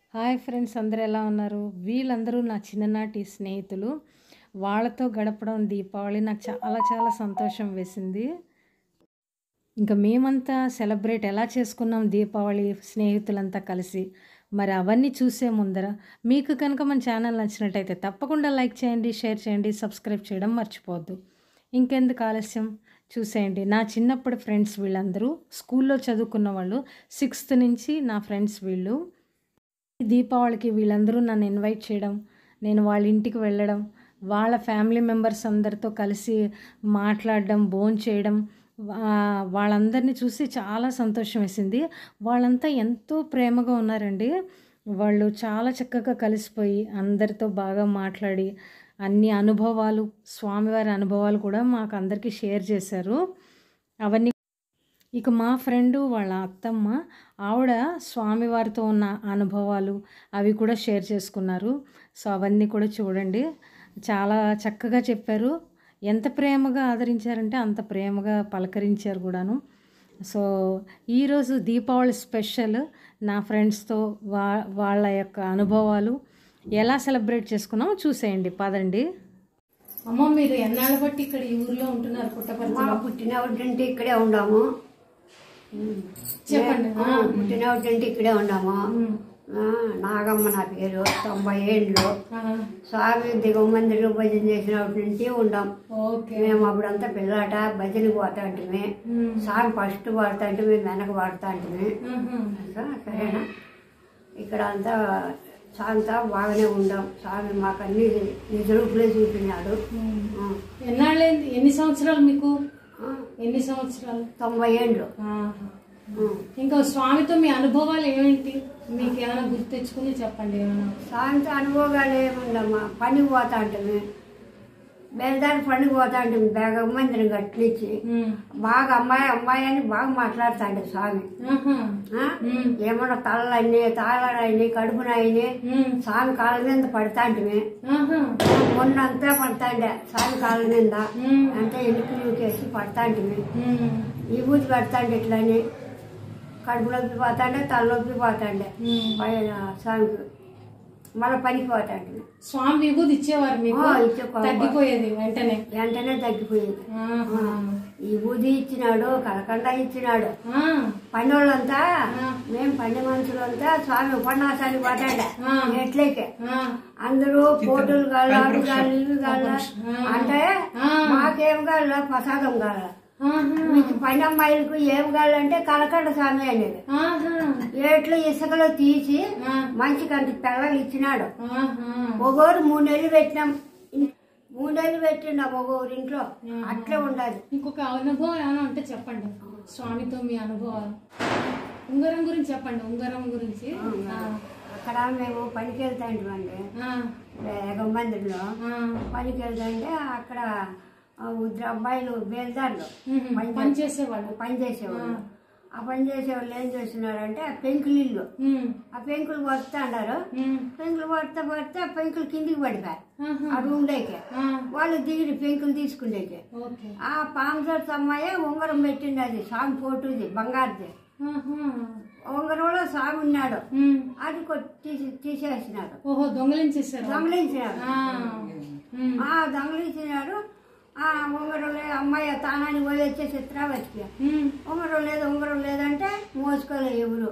Hi friends, అందరూ ఎలా ఉన్నారు? వీళ్ళందరూ నా చిన్ననాటి స్నేహితులు. వాళ్ళతో గడపడం దీపావళి నాకు చాలా చాలా సంతోషం వేసింది. ఇంకా మేమంతా సెలబ్రేట్ ఎలా చేసుకున్నాం దీపావళి స్నేహితులంతా కలిసి. మరి అవన్నీ చూసే ముందర మీకు కనుక మన ఛానల్ నచ్చినట్టయితే తప్పకుండా లైక్ చేయండి, షేర్ చేయండి, సబ్స్క్రైబ్ చేయడం మర్చిపోవద్దు. ఇంకెందుకు ఆలస్యం, చూసేయండి. నా చిన్నప్పటి ఫ్రెండ్స్ వీళ్ళందరూ స్కూల్లో చదువుకున్న వాళ్ళు. 6th నుంచి నా ఫ్రెండ్స్ వీళ్ళు. దీపావళికి వీళ్ళందరూ నన్ను ఇన్వైట్ చేయడం, నేను వాళ్ళ ఇంటికి వెళ్ళడం, వాళ్ళ ఫ్యామిలీ మెంబర్స్ అందరితో కలిసి మాట్లాడడం, భోంచేయడం, వాళ్ళందరినీ చూసి చాలా సంతోషం వేసింది. వాళ్ళంతా ఎంతో ప్రేమగా ఉన్నారండి. వాళ్ళు చాలా చక్కగా కలిసిపోయి అందరితో బాగా మాట్లాడి అన్ని అనుభవాలు, స్వామివారి అనుభవాలు కూడా మాకు అందరికీ షేర్ చేశారు. అవన్నీ ఇక మా ఫ్రెండు వాళ్ళ అత్తమ్మ, ఆవిడ స్వామివారితో ఉన్న అనుభవాలు అవి కూడా షేర్ చేసుకున్నారు. సో అవన్నీ కూడా చూడండి, చాలా చక్కగా చెప్పారు. ఎంత ప్రేమగా ఆదరించారంటే అంత ప్రేమగా పలకరించారు కూడాను. సో ఈరోజు దీపావళి స్పెషల్ నా ఫ్రెండ్స్తో వాళ్ళ యొక్క అనుభవాలు ఎలా సెలబ్రేట్ చేసుకున్నామో చూసేయండి, పదండి. అమ్మ, మీరు ఎన్నాళ్ళ బట్టి ఇక్కడ ఈ ఊర్లో ఉంటున్నారు? పుట్టినప్పుడు ఇక్కడే ఉన్నాము. చెప్పండి. పుట్టినప్పుడు ఇక్కడే ఉన్నాము. నాగమ్మ నా పేరు. 90 ఏళ్ళు. స్వామి దిగమందిలో భజన చేసినప్పటి నుంచి ఉన్నాం. మేము అప్పుడంతా పిల్లాట భజన పోతా అంటే స్వామి ఫస్ట్ పాడుతా అంటే మేము వెనక పాడుతా అంటే సరేనా. ఇక్కడ అంతా అంతా బాగానే ఉండాం. స్వామి మాకు అన్ని నిజ రూపులే చూపినాడు. ఎన్ని సంవత్సరాలు మీకు? ఎన్ని సంవత్సరాలు? 90 ఏళ్ళు. ఇంకా స్వామితో మీ అనుభవాలు ఏమిటి? మీకు ఏమైనా గుర్తు తెచ్చుకుని చెప్పండి. ఏమైనా స్వామితో అనుభవాలు ఏముండమ్మా, పనికి పోతా అంటే బేల్దారి పనికి పోతా అంటే బేగమ్మందిని గట్టినిచ్చి బాగా అమ్మాయి అని బాగా మాట్లాడుతాండే స్వామి. ఏమన్నా తలలన్నీ తాళని కడుపునయని స్వామి కాళ్ళ మీద పడతాంటిమే. మొన్నంతా పడతాండే స్వామి కాళ్ళ మీద, అంటే ఎన్నిక నూకేసి పడతాంటిమే. ఈ బూజి పెడతాండే ఇట్లని కడుపులోకి పోతాండే, తలలోకి పోతాండే స్వామికి. మళ్ళీ పనికి పోతాండి. స్వామి విభూతి ఇచ్చేవారు, తగ్గిపోయేది వెంటనే తగ్గిపోయేది. ఈ బూది ఇచ్చినాడు, కలకండ ఇచ్చినాడు. పని వాళ్ళంతా, మేము పని మనుషులంతా స్వామి ఉపన్యాసానికి పోతాండే ఎట్లయితే. అందరూ పోటులు కాళ్ళ, అవి కాళ్ళు, ఇవి కాళ్ళ అంటే మాకేం కాళ్ళ ప్రసాదం కాళ్ళ. మీకు పని అమ్మాయిలకు ఏం కావాలంటే కలకండ స్వామి అనేది. ఏట్లో ఇసుకలో తీసి మంచి కంటి పిల్లలు ఇచ్చినాడు. ఒకరు 3 నెలలు పెట్టినాం. 3 నెలలు పెట్టినాం ఒకరు ఇంట్లో. అట్లే ఉండాలి. ఇంకొక అనుభవం ఏమైనా ఉంటే చెప్పండి, స్వామితో మీ అనుభవాలు. ఉంగరం గురించి చెప్పండి. ఉంగరం గురించి అక్కడ మేము పనికి వెళ్తాంటిమండి. వేగంబందిలో పనికి వెళ్తాంటే అక్కడ అబ్బాయిలు బేల్దారులు పని చేసేవాళ్ళు. ఆ పని చేసేవాళ్ళు ఏం చేస్తున్నారంటే ఆ పెంకులు ఇల్లు, ఆ పెంకులు పడుతాండారు. పెంకులు పడితే ఆ పెంకులు కిందికి పడిపోయారు ఆ రూమ్లోకి. వాళ్ళు దిగిరి పెంకులు తీసుకునేకి. ఆ పాంసర్స్ అమ్మాయి ఉంగరం పెట్టింది, అది స్వామి ఫోటోది, బంగారుది ఉంగరంలో స్వామి ఉన్నాడు. అది తీసేసినాడు. దొంగలించినాడు. ఉంగరం లేదు అమ్మాయి తానానికి పోయి వచ్చే చిత్రావతికి. ఉంగరం లేదంటే మోసుకోలే ఎవరు.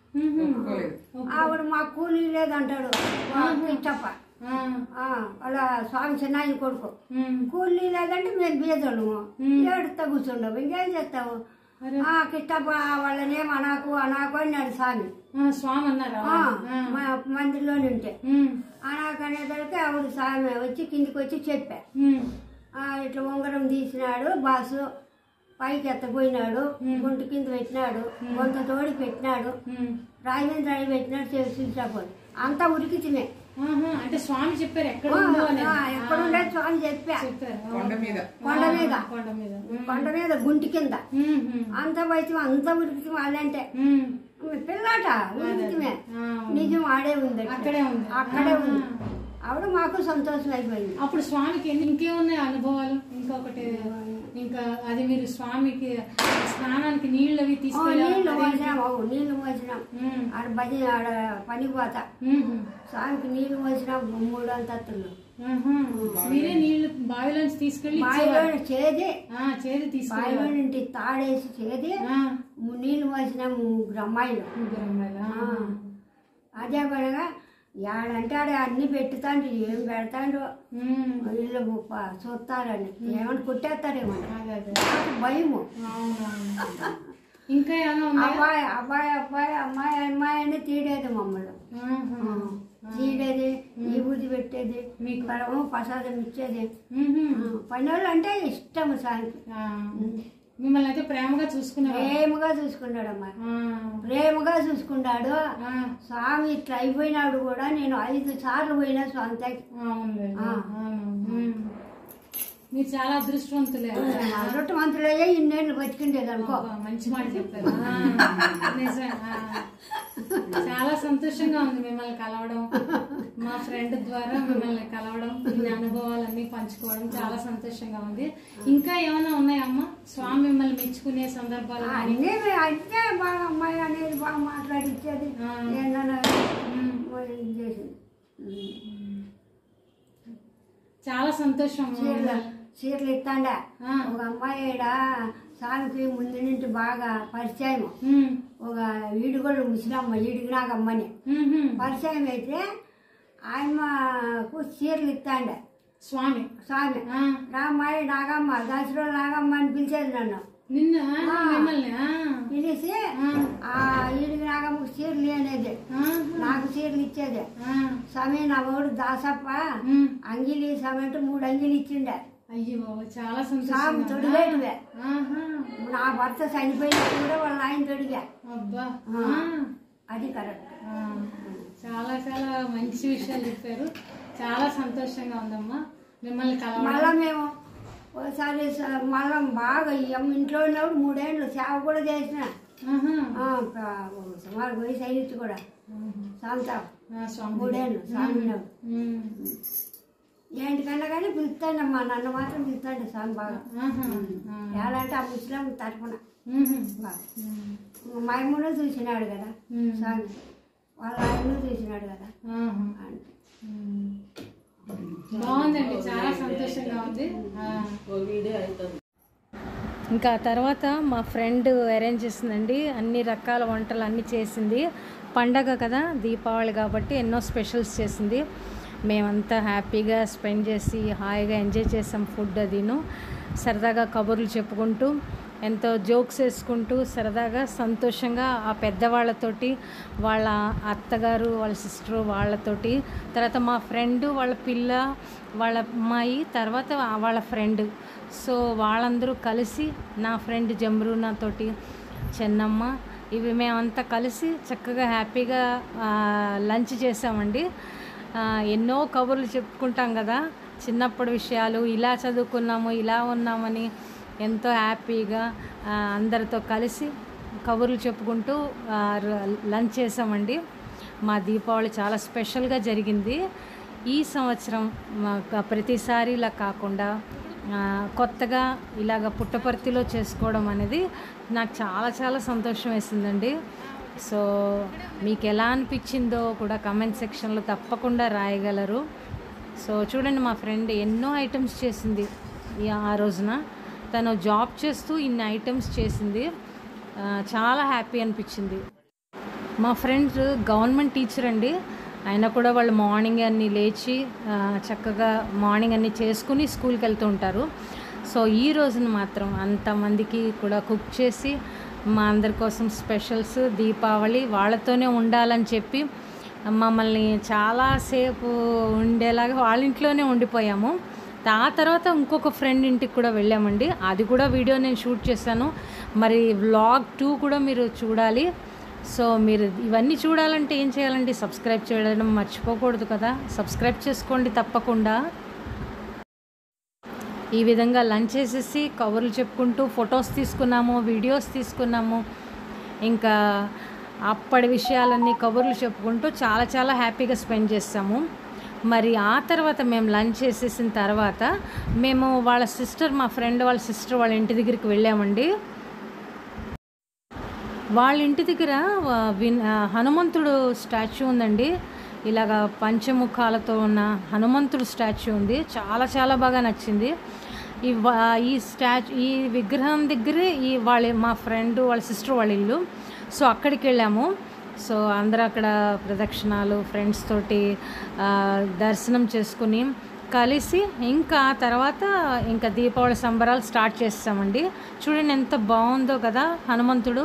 ఆవిడ మా కూలీ లేదంటాడు ఇష్టప్ప, వాళ్ళ స్వామి చిన్నాయి కొడుకు. కూలీ లేదంటే మేము బీదోళ్ళము, ఏడుతా కూర్చుండవు. ఇంకేం చేస్తావు? కిష్టప్ప వాళ్ళనేం అనాకు అన్నాడు స్వామి అన్నారు మందిలోనే ఉంటే. అనాకు అనేసరికి ఆవిడ స్వామి వచ్చి కిందికి వచ్చి చెప్పా, ఇట్లా ఉంగరం తీసినాడు బాసు, పైకి ఎత్తపోయినాడు, గుంటు కింద పెట్టినాడు, కొంత తోడి పెట్టినాడు, రాయి మీద రాయి పెట్టినాడు, చూసాపోయి అంతా ఉరికితిమే. అంటే స్వామి చెప్పారు ఎక్కడ ఉండేది స్వామి చెప్పా. కొండ మీద గుంటి కింద అంతా బయట అంతా ఉరికితే వాళ్ళంటే పిల్లాట ఉరికితే నిజం ఆడే ఉంది, అక్కడే ఉంది. ఆవిడ మాకు సంతోషం అయిపోయింది. అప్పుడు స్వామికి ఇంకేమున్నాయి అనుభవాలు? ఇంకొకటి ఇంకా అది మీరు స్వామికి స్నానానికి నీళ్ళు అవి తీసుకెళ్ళి నీళ్లు మోసినాం ఆడ భజన ఆడ పనికి పోతా స్వామికి నీళ్లు మోసినాం 3 అంతస్తులు మీరే నీళ్లు బావిలోంచి తీసుకెళ్ళి చేది బావిలో నుండి తాడేసి చేది నీళ్లు మోసినాం 3 అమ్మాయిలు అదే పడగా ఏడంటే ఆడ అన్ని పెట్టుతాండు ఏం పెడతాండు ఇల్లు చూస్తారని ఏమన్నా కొట్టేస్తారేమన్నా భయము ఇంకా అబ్బాయి అబ్బాయి అబ్బాయి అమ్మాయి అమ్మాయి అని తీడేది మమ్మల్ని తీడేది విభూతి పెట్టేది మీకు ప్రసాదం ఇచ్చేది పని వాళ్ళు అంటే ఇష్టము సాయంత్రం మిమ్మల్ని అయితే ప్రేమగా చూసుకున్నాడమ్మా ప్రేమగా చూసుకున్నాడు స్వామి ఇట్లా అయిపోయినాడు కూడా నేను 5 సార్లు పోయినా స్వామికి మీరు చాలా అదృష్టవంతులయ్యే ఇన్నేళ్ళు బతికిండేది అనుకో మంచి మాట చెప్పారు చాలా సంతోషంగా ఉంది మిమ్మల్ని కలవడం మా ఫ్రెండ్ ద్వారా మిమ్మల్ని కలవడం మీ అనుభవాలన్నీ పంచుకోవడం చాలా సంతోషంగా ఉంది ఇంకా ఏమైనా ఉన్నాయమ్మా స్వామి మిమ్మల్ని మెచ్చుకునే సందర్భాలు అన్నీ అయితే బాగా అమ్మాయి అనేది బాగా మాట్లాడిచ్చేది ఏంటన్నా చేసింది చాలా సంతోషం చీరలు ఇస్తాండా ఒక అమ్మాయి స్వామికి ముందు నుండి బాగా పరిచయం ఒక ఈడుగోళ్ళు ముసలమ్మ ఈడికి నాగమ్మని పరిచయం అయితే ఆయనకు చీరలు ఇస్తాండ స్వామి రామ్మాయి నాగమ్మ దసరా నాగమ్మ అని పిలిచేది నన్ను పిలిచి ఆ ఈడికి నాగమ్మకు చీరలు అనేది నాకు చీరలు ఇచ్చేది స్వామి నా వాడు దాసప్ప అంగిలి సమేట 3 అంగిలి ఇచ్చిండే అయ్యో చాలా సంతోషం తొడిగేటివే నా భర్త చనిపోయినప్పుడు కూడా వాళ్ళ ఆయన తొడిగా అది కరెక్ట్ చాలా చాలా మంచి విషయాలు చెప్పారు చాలా సంతోషంగా ఉందమ్మా మిమ్మల్ని మళ్ళా మేము ఒకసారి మళ్ళా బాగా ఇంట్లో ఉన్నప్పుడు 3 ఏళ్ళు సేవ కూడా చేసిన సుమారు వయసు అయినట్టు కూడా శాంత 3 ఏళ్ళు స్వామి ఏంటికన్నా కానీ పిలుస్తాడమ్మా నన్ను మాత్రం పిలుస్తాడు స్వామి బాగా ఎలా అంటే ఆ ముస్లిం తరఫున మా అమ్మను చూసినాడు కదా స్వామి వాళ్ళ ఆయన్ను చూసినాడు కదా అంటే బాగుందండి చాలా సంతోషంగా ఉంది ఇంకా తర్వాత మా ఫ్రెండ్ అరేంజ్ చేసిందండి అన్ని రకాల వంటలు అన్నీ చేసింది పండగ కదా దీపావళి కాబట్టి ఎన్నో స్పెషల్స్ చేసింది మేమంతా హ్యాపీగా స్పెండ్ చేసి హాయిగా ఎంజాయ్ చేసాం ఫుడ్ అదిను సరదాగా కబుర్లు చెప్పుకుంటూ ఎంతో జోక్స్ వేసుకుంటూ సరదాగా సంతోషంగా ఆ పెద్దవాళ్ళతోటి వాళ్ళ అత్తగారు వాళ్ళ సిస్టరు వాళ్ళతోటి తర్వాత మా ఫ్రెండ్ వాళ్ళ పిల్ల వాళ్ళ అమ్మాయి తర్వాత వాళ్ళ ఫ్రెండ్ సో వాళ్ళందరూ కలిసి నా ఫ్రెండ్ జమ్రూనాతోటి చెన్నమ్మ ఇవి మేమంతా కలిసి చక్కగా హ్యాపీగా లంచ్ చేసామండి ఎన్నో కబుర్లు చెప్పుకుంటాం కదా చిన్నప్పటి విషయాలు ఇలా చదువుకున్నాము ఇలా ఉన్నామని ఎంతో హ్యాపీగా అందరితో కలిసి కబుర్లు చెప్పుకుంటూ లంచ్ చేసామండి మా దీపావళి చాలా స్పెషల్గా జరిగింది ఈ సంవత్సరం ప్రతిసారి ఇలా కాకుండా కొత్తగా ఇలాగ పుట్టపర్తిలో చేసుకోవడం అనేది నాకు చాలా చాలా సంతోషం వేసిందండి సో మీకు ఎలా అనిపించిందో కూడా కమెంట్ సెక్షన్లో తప్పకుండా రాయగలరు సో చూడండి మా ఫ్రెండ్ ఎన్నో ఐటమ్స్ చేసింది ఆ రోజున తను జాబ్ చేస్తూ ఇన్ని ఐటమ్స్ చేసింది చాలా హ్యాపీ అనిపించింది మా ఫ్రెండ్ గవర్నమెంట్ టీచర్ అండి అయినా కూడా వాళ్ళు మార్నింగ్ అన్నీ లేచి చక్కగా మార్నింగ్ అన్నీ చేసుకుని స్కూల్కి వెళ్తూ ఉంటారు సో ఈ రోజున మాత్రం అంతమందికి కూడా కుక్ చేసి మా అందరి కోసం స్పెషల్స్ దీపావళి వాళ్ళతోనే ఉండాలని చెప్పి మమ్మల్ని చాలాసేపు ఉండేలాగా వాళ్ళ ఇంట్లోనే ఉండిపోయాము ఆ తర్వాత ఇంకొక ఫ్రెండ్ ఇంటికి కూడా వెళ్ళామండి అది కూడా వీడియో నేను షూట్ చేశాను మరి వ్లాగ్ 2 కూడా మీరు చూడాలి సో మీరు ఇవన్నీ చూడాలంటే ఏం చేయాలండి సబ్స్క్రైబ్ చేయడం మర్చిపోకూడదు కదా సబ్స్క్రైబ్ చేసుకోండి తప్పకుండా ఈ విధంగా లంచ్ చేసేసి కవర్లు చెప్పుకుంటూ ఫొటోస్ తీసుకున్నాము వీడియోస్ తీసుకున్నాము ఇంకా అప్పటి విషయాలన్నీ కబుర్లు చెప్పుకుంటూ చాలా చాలా హ్యాపీగా స్పెండ్ చేస్తాము మరి ఆ తర్వాత మేము లంచ్ చేసేసిన తర్వాత మేము వాళ్ళ సిస్టర్, మా ఫ్రెండ్ వాళ్ళ సిస్టర్ వాళ్ళ ఇంటి దగ్గరికి వెళ్ళామండి. వాళ్ళ ఇంటి దగ్గర హనుమంతుడు స్టాచ్యూ ఉందండి. ఇలాగ పంచముఖాలతో ఉన్న హనుమంతుడు స్టాచ్యూ ఉంది. చాలా చాలా బాగా నచ్చింది. ఈ విగ్రహం దగ్గరే మా ఫ్రెండ్ వాళ్ళ సిస్టర్ వాళ్ళ ఇల్లు. సో అక్కడికి వెళ్ళాము. సో అందరూ అక్కడ ప్రదక్షిణాలు ఫ్రెండ్స్ తోటి దర్శనం చేసుకుని కలిసి ఇంకా తర్వాత ఇంకా దీపావళి సంబరాలు స్టార్ట్ చేస్తామండి. చూడండి ఎంత బాగుందో కదా హనుమంతుడు.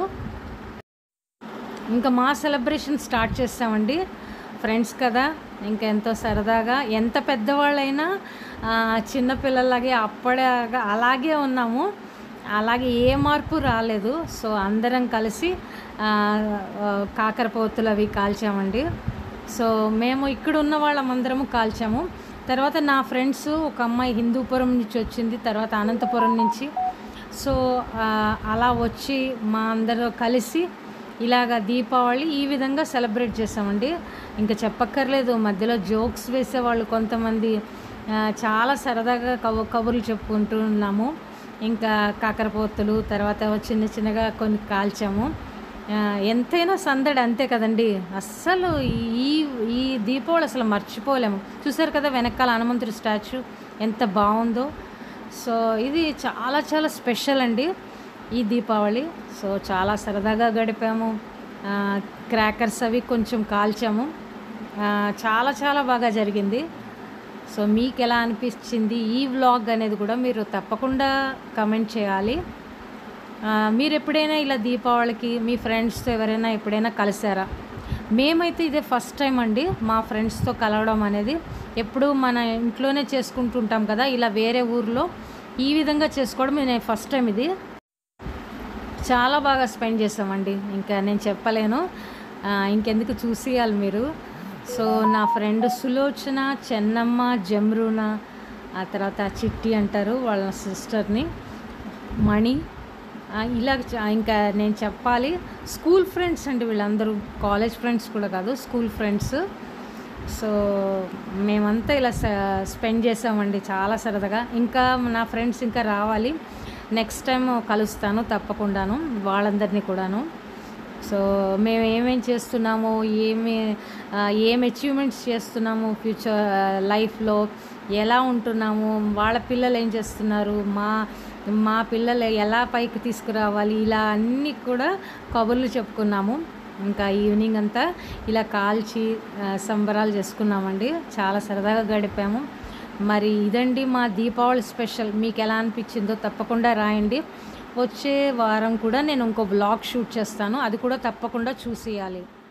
ఇంకా మా సెలబ్రేషన్ స్టార్ట్ చేస్తామండి. ఫ్రెండ్స్ కదా, ఇంకా ఎంతో సరదాగా, ఎంత పెద్దవాళ్ళైనా చిన్నపిల్లలాగే అలాగే ఉన్నాము. అలాగే ఏ మార్పు రాలేదు. సో అందరం కలిసి కాకరపోతులు అవి కాల్చామండి. సో మేము ఇక్కడ ఉన్న వాళ్ళమందరము కాల్చాము. తర్వాత నా ఫ్రెండ్స్, ఒక అమ్మాయి హిందూపురం నుంచి వచ్చింది, తర్వాత అనంతపురం నుంచి. సో అలా వచ్చి మా అందరూ కలిసి ఇలాగ దీపావళి ఈ విధంగా సెలబ్రేట్ చేసామండి. ఇంకా చెప్పక్కర్లేదు, మధ్యలో జోక్స్ వేసేవాళ్ళు కొంతమంది, చాలా సరదాగా కబుర్లు చెప్పుకుంటూ ఉన్నాము. ఇంకా కాకరపోతులు తర్వాత చిన్న చిన్నగా కొన్ని కాల్చాము. ఎంతైనా సందడి అంతే కదండి. అస్సలు ఈ దీపావళి అసలు మర్చిపోలేము. చూసారు కదా వెనకాల హనుమంతుడి స్టాచ్యూ ఎంత బాగుందో. సో ఇది చాలా చాలా స్పెషల్ అండి ఈ దీపావళి. సో చాలా సరదాగా గడిపాము. క్రాకర్స్ అవి కొంచెం కాల్చాము. చాలా చాలా బాగా జరిగింది. సో మీకు ఎలా అనిపించింది ఈ వ్లాగ్ అనేది కూడా మీరు తప్పకుండా కమెంట్ చేయాలి. మీరు ఎప్పుడైనా ఇలా దీపావళికి మీ ఫ్రెండ్స్తో ఎవరైనా ఎప్పుడైనా కలిసారా? మేమైతే ఇదే ఫస్ట్ టైం అండి మా ఫ్రెండ్స్తో కలవడం అనేది. ఎప్పుడు మన ఇంట్లోనే చేసుకుంటుంటాం కదా, ఇలా వేరే ఊర్లో ఈ విధంగా చేసుకోవడం నేను ఫస్ట్ టైం. ఇది చాలా బాగా స్పెండ్ చేసామండి. ఇంకా నేను చెప్పలేను, ఇంకెందుకు చూసేయాలి మీరు. సో నా ఫ్రెండ్ సులోచన, చెన్నమ్మ, జమ్రున, ఆ తర్వాత చిట్టి అంటారు వాళ్ళ సిస్టర్ని, మణి, ఇలా ఇంకా నేను చెప్పాలి స్కూల్ ఫ్రెండ్స్ అండి వీళ్ళందరూ. కాలేజ్ ఫ్రెండ్స్ కూడా కాదు, స్కూల్ ఫ్రెండ్స్. సో మేమంతా ఇలా స్పెండ్ చేసామండి చాలా సరదాగా. ఇంకా నా ఫ్రెండ్స్ ఇంకా రావాలి, నెక్స్ట్ టైం కలుస్తాను తప్పకుండాను వాళ్ళందరినీ కూడాను. సో మేము ఏమేం చేస్తున్నాము, ఏం అచీవ్మెంట్స్ చేస్తున్నాము ఫ్యూచర్ లైఫ్లో, ఎలా ఉంటున్నాము, వాళ్ళ పిల్లలు ఏం చేస్తున్నారు, మా పిల్లలు ఎలా పైకి తీసుకురావాలి, ఇలా అన్నీ కూడా కబుర్లు చెప్పుకున్నాము. ఇంకా ఈవినింగ్ అంతా ఇలా కాల్చి సంబరాలు చేసుకున్నామండి. చాలా సరదాగా గడిపాము. మరి ఇదండి మా దీపావళి స్పెషల్. మీకు ఎలా అనిపించిందో తప్పకుండా రాయండి. వచ్చే వారం కూడా నేను ఇంకో వ్లాగ్ షూట్ చేస్తాను, అది కూడా తప్పకుండా చూసేయాలి.